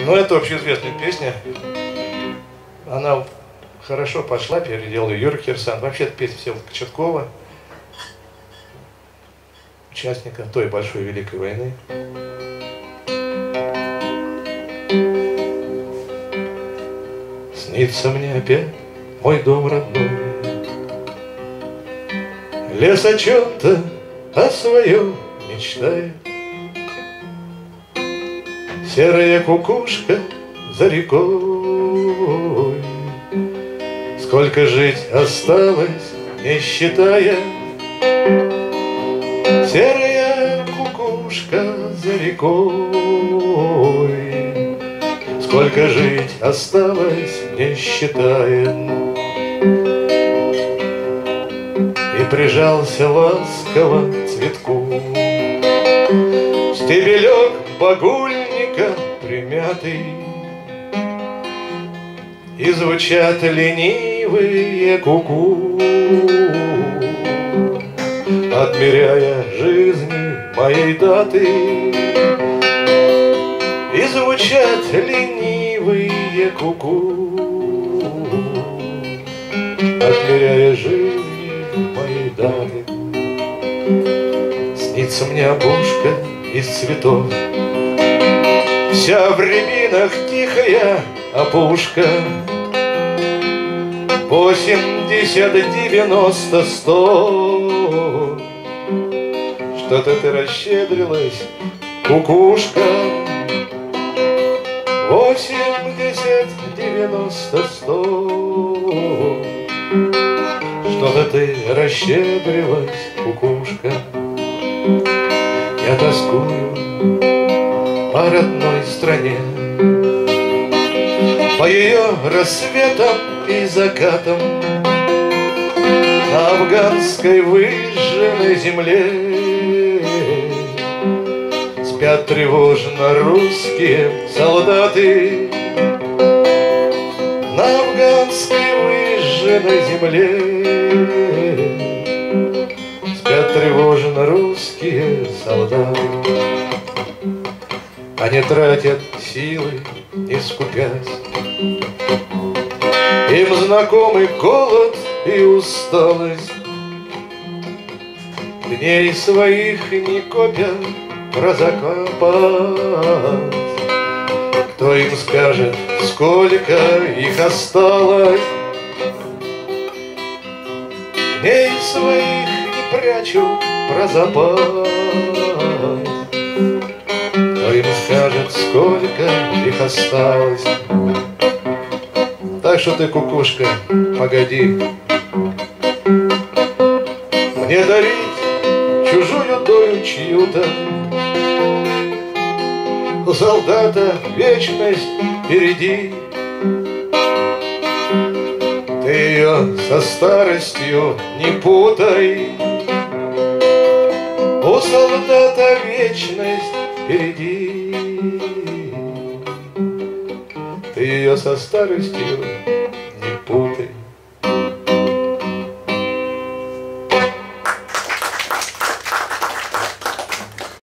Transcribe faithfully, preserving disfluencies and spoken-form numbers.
Ну, это общеизвестная песня. Она хорошо пошла, переделал ее Юрий Кирсан. Вообще, это песня Всеволода Кочеткова, участника той большой Великой войны. Снится мне опять мой дом родной, лес о чем-то, о своем мечтает. Серая кукушка за рекой, сколько жить осталось, не считая. Серая кукушка за рекой, сколько жить осталось, не считая. И прижался ласково к цветку стебелек багульника примятый, и звучат ленивые куку, отмеряя жизни моей даты. И звучат ленивые куку, отмеряя жизни моей даты. Снится мне опушка из цветов, вся в рябинах тихая опушка. Восемьдесят, девяносто, сто. Что-то ты расщедрилась, кукушка. Восемьдесят, девяносто, сто. Что-то ты расщедрилась, кукушка. Я тоскую по родной стране, по ее рассветам и закатам, на афганской выжженной земле спят тревожно русские солдаты. На афганской выжженной земле спят тревожно русские солдаты. Они тратят силы, не скупясь, им знакомый голод и усталость. Дней своих не копят про запас. Кто им скажет, сколько их осталось? Дней своих не прячут про запас. Кто им скажет, сколько их осталось? Так что ты, кукушка, погоди мне дарить чужую долю чью-то. У солдата вечность впереди, ты ее со старостью не путай. У солдата вечность впереди, ты ее со старостью